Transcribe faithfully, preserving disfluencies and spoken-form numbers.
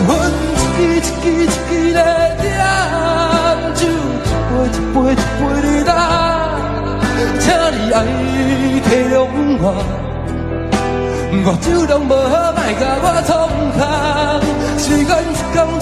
阮一支一支一支来点酒，一杯一杯一杯你干，请你爱体谅我，我酒量无好，莫甲我创空，时间一天。